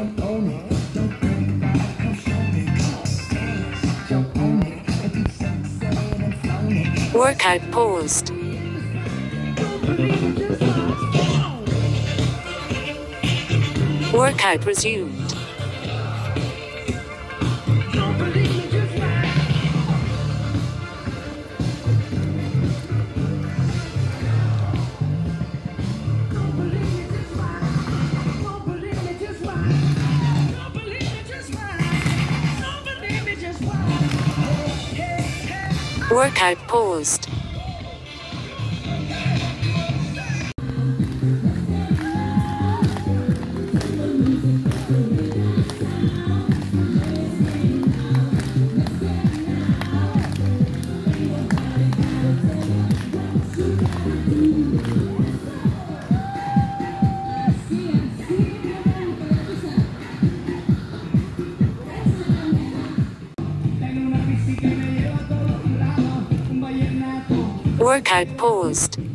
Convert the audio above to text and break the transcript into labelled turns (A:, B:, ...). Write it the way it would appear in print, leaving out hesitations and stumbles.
A: jump on it. Don't think about it, come show me. Come on, dance, jump on it. If you sunset and flown it.
B: Workout paused. Workout resumed. Workout paused. Workout paused.